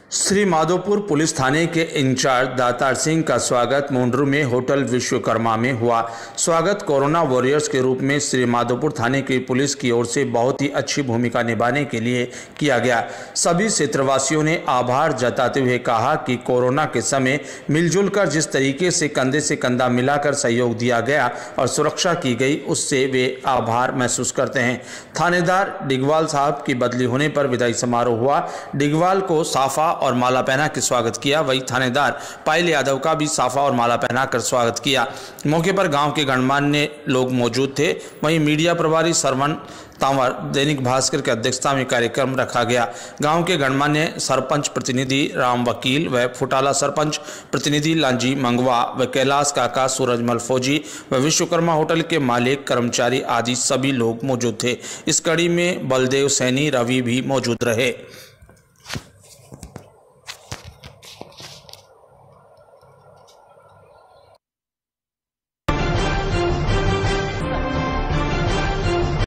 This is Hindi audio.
श्री माधोपुर पुलिस थाने के इंचार्ज दातार सिंह का स्वागत मुंड्रू में होटल विश्वकर्मा में हुआ। स्वागत कोरोना वॉरियर्स के रूप में श्री माधोपुर थाने की पुलिस की ओर से बहुत ही अच्छी भूमिका निभाने के लिए किया गया। सभी क्षेत्रवासियों ने आभार जताते हुए कहा कि कोरोना के समय मिलजुल कर जिस तरीके से कंधा मिलाकर सहयोग दिया गया और सुरक्षा की गई, उससे वे आभार महसूस करते हैं। थानेदार डिगवाल साहब की बदली होने पर विदाई समारोह हुआ। डिगवाल को साफा और माला पहना के स्वागत किया। वही थानेदार पायल यादव का भी साफा और माला पहनाकर स्वागत किया। मौके पर गांव के गणमान्य लोग मौजूद थे। वहीं मीडिया प्रभारी सरवन तांवर दैनिक भास्कर की अध्यक्षता में कार्यक्रम रखा गया। गांव के गणमान्य सरपंच प्रतिनिधि राम वकील व फुटाला सरपंच प्रतिनिधि लांजी मंगवा व कैलाश काका, सूरजमल फौजी व विश्वकर्मा होटल के मालिक, कर्मचारी आदि सभी लोग मौजूद थे। इस कड़ी में बलदेव सैनी, रवि भी मौजूद रहे।